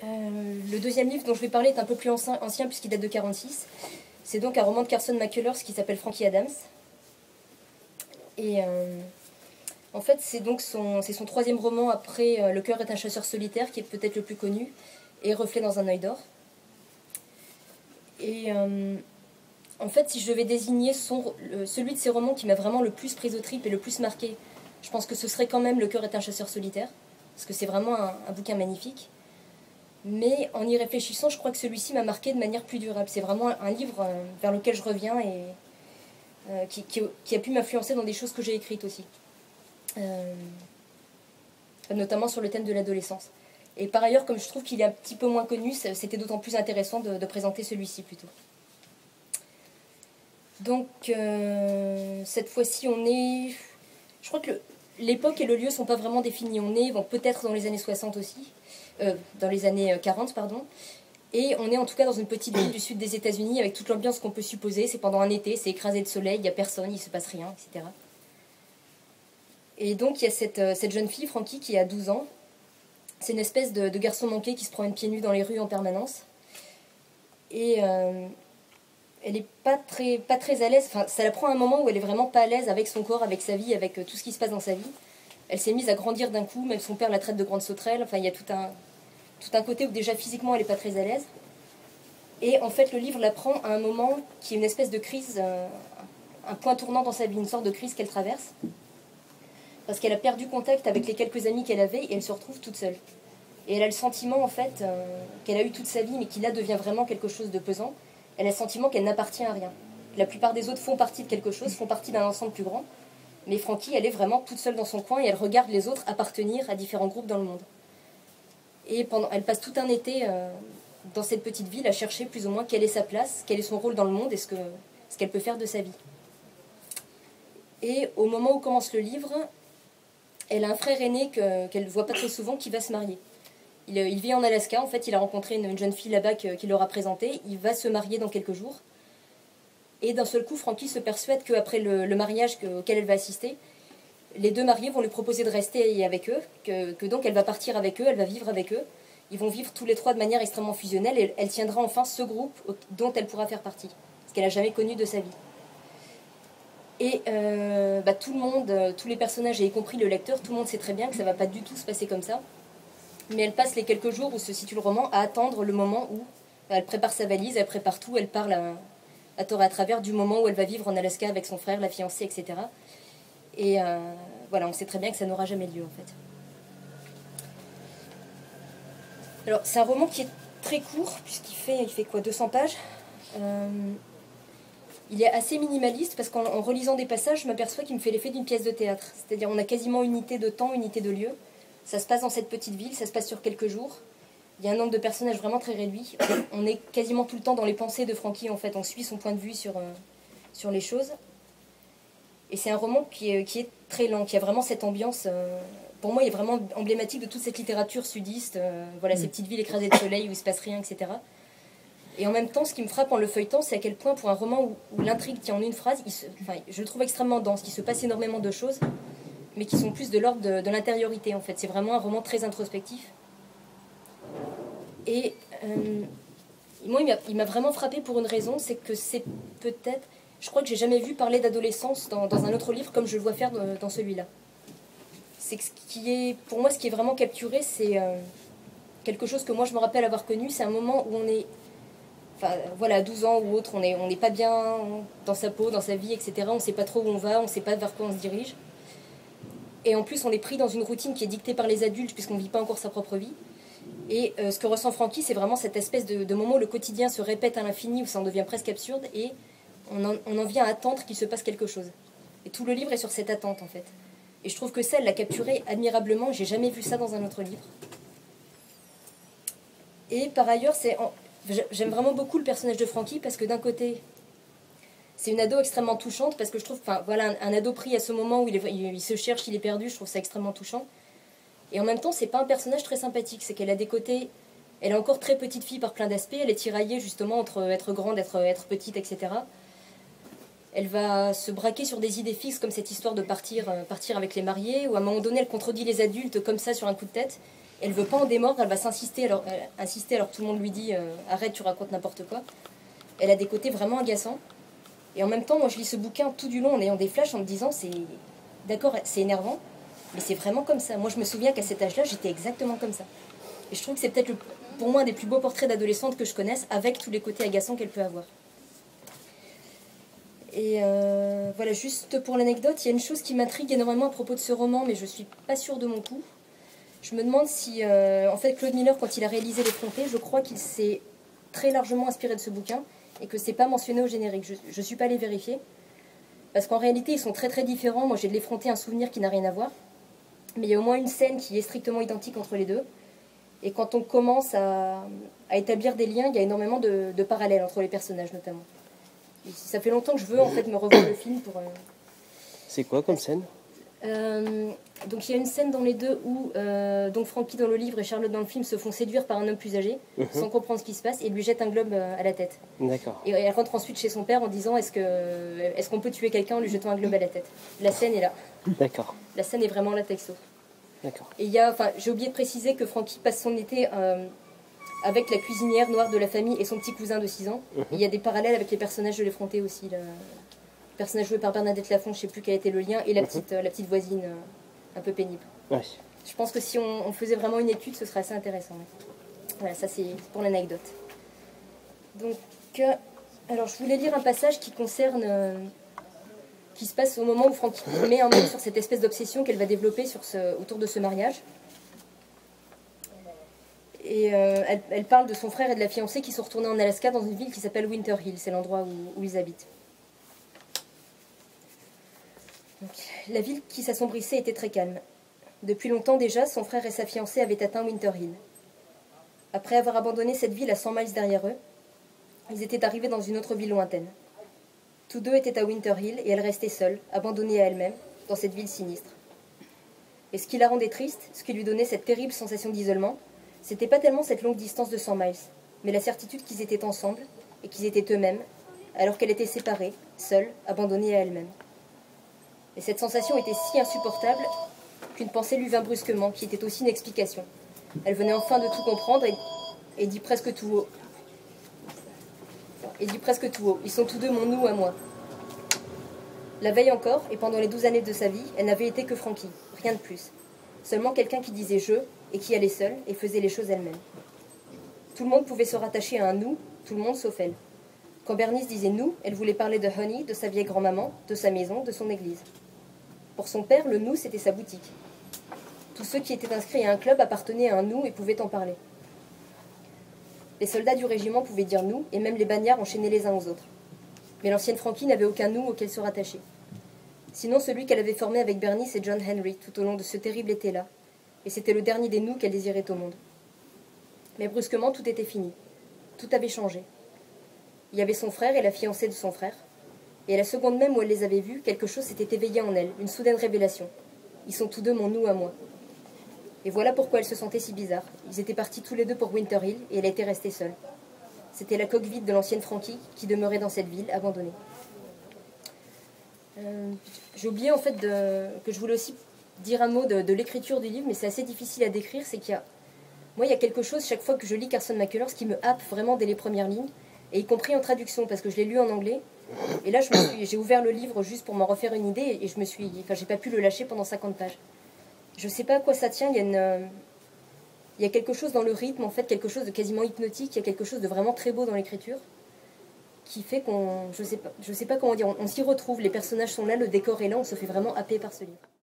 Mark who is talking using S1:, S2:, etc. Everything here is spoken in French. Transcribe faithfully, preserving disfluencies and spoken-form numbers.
S1: Euh, le deuxième livre dont je vais parler est un peu plus ancien, ancien puisqu'il date de quarante-six. C'est donc un roman de Carson McCullers qui s'appelle Frankie Adams. Et euh, en fait, c'est donc son, c'est son troisième roman après euh, Le cœur est un chasseur solitaire, qui est peut-être le plus connu, et Reflet dans un œil d'or. Et euh, en fait, si je devais désigner son, le, celui de ses romans qui m'a vraiment le plus prise aux tripes et le plus marqué, je pense que ce serait quand même Le cœur est un chasseur solitaire, parce que c'est vraiment un, un bouquin magnifique. Mais en y réfléchissant, je crois que celui-ci m'a marqué de manière plus durable. C'est vraiment un livre euh, vers lequel je reviens et euh, qui, qui, qui a pu m'influencer dans des choses que j'ai écrites aussi. Euh, notamment sur le thème de l'adolescence. Et par ailleurs, comme je trouve qu'il est un petit peu moins connu, c'était d'autant plus intéressant de, de présenter celui-ci plutôt. Donc, euh, cette fois-ci, on est... Je crois que l'époque et le lieu ne sont pas vraiment définis. On est bon, peut-être dans les années soixante aussi. Euh, dans les années quarante, pardon. Et on est en tout cas dans une petite ville du sud des États-Unis avec toute l'ambiance qu'on peut supposer. C'est pendant un été, c'est écrasé de soleil, il n'y a personne, il ne se passe rien, et cetera. Et donc il y a cette, cette jeune fille, Frankie, qui a douze ans. C'est une espèce de, de garçon manqué qui se promène pieds nus dans les rues en permanence. Et euh, elle n'est pas très, pas très à l'aise. Enfin, ça la prend un moment où elle est vraiment pas à l'aise avec son corps, avec sa vie, avec tout ce qui se passe dans sa vie. Elle s'est mise à grandir d'un coup, même son père la traite de grande sauterelle. Enfin, il y a tout un, tout un côté où déjà physiquement elle n'est pas très à l'aise. Et en fait, le livre la prend à un moment qui est une espèce de crise, euh, un point tournant dans sa vie, une sorte de crise qu'elle traverse. Parce qu'elle a perdu contact avec les quelques amis qu'elle avait et elle se retrouve toute seule. Et elle a le sentiment, en fait, euh, qu'elle a eu toute sa vie, mais qui là devient vraiment quelque chose de pesant. Elle a le sentiment qu'elle n'appartient à rien. La plupart des autres font partie de quelque chose, font partie d'un ensemble plus grand. Mais Frankie, elle est vraiment toute seule dans son coin et elle regarde les autres appartenir à différents groupes dans le monde. Et pendant, elle passe tout un été euh, dans cette petite ville à chercher plus ou moins quelle est sa place, quel est son rôle dans le monde et ce que, ce qu'elle peut faire de sa vie. Et au moment où commence le livre, elle a un frère aîné que, qu'elle ne voit pas très souvent qui va se marier. Il, il vit en Alaska, en fait, il a rencontré une, une jeune fille là-bas que, qui leur a présenté. Il va se marier dans quelques jours. Et d'un seul coup, Frankie se persuade qu'après le, le mariage que, auquel elle va assister, les deux mariés vont lui proposer de rester avec eux, que, que donc elle va partir avec eux, elle va vivre avec eux. Ils vont vivre tous les trois de manière extrêmement fusionnelle et elle tiendra enfin ce groupe dont elle pourra faire partie, ce qu'elle n'a jamais connu de sa vie. Et euh, bah, tout le monde, tous les personnages, et y compris le lecteur, tout le monde sait très bien que ça ne va pas du tout se passer comme ça. Mais elle passe les quelques jours où se situe le roman à attendre le moment où bah, elle prépare sa valise, elle prépare tout, elle parle à, à tort et à travers du moment où elle va vivre en Alaska avec son frère, la fiancée, et cetera. Et euh, voilà, on sait très bien que ça n'aura jamais lieu, en fait. Alors, c'est un roman qui est très court, puisqu'il fait, il fait quoi, deux cents pages. Euh, il est assez minimaliste, parce qu'en en relisant des passages, je m'aperçois qu'il me fait l'effet d'une pièce de théâtre. C'est-à-dire, on a quasiment unité de temps, unité de lieu. Ça se passe dans cette petite ville, ça se passe sur quelques jours. Il y a un nombre de personnages vraiment très réduit. On est quasiment tout le temps dans les pensées de Frankie, en fait. On suit son point de vue sur, euh, sur les choses. Et c'est un roman qui est, qui est très lent, qui a vraiment cette ambiance... Euh, pour moi, il est vraiment emblématique de toute cette littérature sudiste. Euh, voilà, mmh. Ces petites villes écrasées de soleil où il ne se passe rien, et cetera. Et en même temps, ce qui me frappe en le feuilletant, c'est à quel point, pour un roman où, où l'intrigue tient en une phrase, il se, enfin, je le trouve extrêmement dense, qu'il se passe énormément de choses, mais qui sont plus de l'ordre de, de l'intériorité, en fait. C'est vraiment un roman très introspectif. Et euh, moi, il m'a vraiment frappé pour une raison, c'est que c'est peut-être... Je crois que j'ai jamais vu parler d'adolescence dans, dans un autre livre comme je le vois faire dans, dans celui-là. C'est que ce qui est, pour moi, ce qui est vraiment capturé, c'est euh, quelque chose que moi je me rappelle avoir connu. C'est un moment où on est, enfin voilà, à douze ans ou autre, on n'est on n'est pas bien dans sa peau, dans sa vie, et cetera. On ne sait pas trop où on va, on ne sait pas vers quoi on se dirige. Et en plus, on est pris dans une routine qui est dictée par les adultes puisqu'on ne vit pas encore sa propre vie. Et euh, ce que ressent Frankie, c'est vraiment cette espèce de, de moment où le quotidien se répète à l'infini, où ça en devient presque absurde et On en, on en vient à attendre qu'il se passe quelque chose. Et tout le livre est sur cette attente, en fait. Et je trouve que ça, elle l'a capturé admirablement. J'ai jamais vu ça dans un autre livre. Et par ailleurs, c'est en... j'aime vraiment beaucoup le personnage de Frankie parce que d'un côté, c'est une ado extrêmement touchante parce que je trouve, enfin voilà, un, un ado pris à ce moment où il, est, il, il se cherche, il est perdu, je trouve ça extrêmement touchant. Et en même temps, c'est pas un personnage très sympathique. C'est qu'elle a des côtés... Elle est encore très petite fille par plein d'aspects. Elle est tiraillée justement entre être grande, être, être petite, et cetera. Elle va se braquer sur des idées fixes comme cette histoire de partir, euh, partir avec les mariés, ou à un moment donné elle contredit les adultes comme ça sur un coup de tête, Elle veut pas en démordre, elle va s'insister alors, euh, insister alors que tout le monde lui dit euh, arrête, tu racontes n'importe quoi. Elle a des côtés vraiment agaçants. Et en même temps, moi je lis ce bouquin tout du long en ayant des flashs en me disant c'est d'accord, c'est énervant, mais c'est vraiment comme ça. Moi je me souviens qu'à cet âge-là, j'étais exactement comme ça. Et je trouve que c'est peut-être le, pour moi un des plus beaux portraits d'adolescente que je connaisse, avec tous les côtés agaçants qu'elle peut avoir. Et euh, voilà, juste pour l'anecdote, il y a une chose qui m'intrigue énormément à propos de ce roman, mais je suis pas sûre de mon coup. Je me demande si, euh, en fait, Claude Miller, quand il a réalisé L'Effronté, je crois qu'il s'est très largement inspiré de ce bouquin et que c'est pas mentionné au générique. Je, je suis pas allée vérifier, parce qu'en réalité, ils sont très très différents. Moi, j'ai de L'Effronté un souvenir qui n'a rien à voir, mais il y a au moins une scène qui est strictement identique entre les deux. Et quand on commence à, à établir des liens, il y a énormément de, de parallèles entre les personnages, notamment. Et ça fait longtemps que je veux en fait me revoir le film pour. Euh...
S2: C'est quoi comme scène?
S1: euh, Donc il y a une scène dans les deux où euh, donc Frankie dans le livre et Charlotte dans le film se font séduire par un homme plus âgé, mmh. sans comprendre ce qui se passe, et lui jette un globe euh, à la tête.
S2: D'accord.
S1: Et elle rentre ensuite chez son père en disant est-ce que est-ce qu'on peut tuer quelqu'un en lui jetant un globe à la tête. La scène est là.
S2: D'accord.
S1: La scène est vraiment là texto.
S2: D'accord.
S1: Et il y a, enfin, j'ai oublié de préciser que Frankie passe son été euh, avec la cuisinière noire de la famille et son petit cousin de six ans. Mmh. Et il y a des parallèles avec les personnages de L'Effronté aussi. Le personnage joué par Bernadette Lafont, je ne sais plus quel était le lien, et la petite, mmh. euh, la petite voisine euh, un peu pénible.
S2: Ouais.
S1: Je pense que si on, on faisait vraiment une étude, ce serait assez intéressant. Ouais. Voilà, ça c'est pour l'anecdote. Donc, euh, alors je voulais lire un passage qui concerne... Euh, qui se passe au moment où Frankie met en main sur cette espèce d'obsession qu'elle va développer sur ce, autour de ce mariage. Et euh, elle, elle parle de son frère et de la fiancée qui sont retournés en Alaska dans une ville qui s'appelle Winter Hill, c'est l'endroit où, où ils habitent. Donc, la ville qui s'assombrissait était très calme. Depuis longtemps déjà, son frère et sa fiancée avaient atteint Winter Hill. Après avoir abandonné cette ville à cent miles derrière eux, ils étaient arrivés dans une autre ville lointaine. Tous deux étaient à Winter Hill et elle restait seule, abandonnée à elle-même, dans cette ville sinistre. Et ce qui la rendait triste, ce qui lui donnait cette terrible sensation d'isolement, c'était pas tellement cette longue distance de cent miles, mais la certitude qu'ils étaient ensemble et qu'ils étaient eux-mêmes, alors qu'elle était séparée, seule, abandonnée à elle-même. Et cette sensation était si insupportable qu'une pensée lui vint brusquement, qui était aussi une explication. Elle venait enfin de tout comprendre et, et dit presque tout haut. Et dit presque tout haut. Ils sont tous deux mon nous à moi. La veille encore, et pendant les douze années de sa vie, elle n'avait été que Frankie, rien de plus. Seulement quelqu'un qui disait je, et qui allait seul, et faisait les choses elle-même. Tout le monde pouvait se rattacher à un nous, tout le monde sauf elle. Quand Bernice disait nous, elle voulait parler de Honey, de sa vieille grand-maman, de sa maison, de son église. Pour son père, le nous, c'était sa boutique. Tous ceux qui étaient inscrits à un club appartenaient à un nous et pouvaient en parler. Les soldats du régiment pouvaient dire nous, et même les bagnards enchaînaient les uns aux autres. Mais l'ancienne Frankie n'avait aucun nous auquel se rattacher. Sinon celui qu'elle avait formé avec Bernice et John Henry tout au long de ce terrible été-là. Et c'était le dernier des nous qu'elle désirait au monde. Mais brusquement, tout était fini. Tout avait changé. Il y avait son frère et la fiancée de son frère. Et à la seconde même où elle les avait vus, quelque chose s'était éveillé en elle, une soudaine révélation. Ils sont tous deux mon nous à moi. Et voilà pourquoi elle se sentait si bizarre. Ils étaient partis tous les deux pour Winter Hill et elle était restée seule. C'était la coque vide de l'ancienne Frankie qui demeurait dans cette ville, abandonnée. Euh, J'ai oublié en fait de, que je voulais aussi dire un mot de, de l'écriture du livre, mais c'est assez difficile à décrire. C'est qu'il y a, moi, il y a quelque chose chaque fois que je lis Carson McCullers qui me happe vraiment dès les premières lignes, et y compris en traduction parce que je l'ai lu en anglais. Et là, je me suis, j'ai ouvert le livre juste pour m'en refaire une idée et je me suis, enfin, j'ai pas pu le lâcher pendant cinquante pages. Je sais pas à quoi ça tient. Il y a une euh, il y a quelque chose dans le rythme, en fait, quelque chose de quasiment hypnotique. Il y a quelque chose de vraiment très beau dans l'écriture qui fait qu'on, je sais pas, je sais pas comment dire, on, on s'y retrouve. Les personnages sont là, le décor est là, on se fait vraiment happer par ce livre.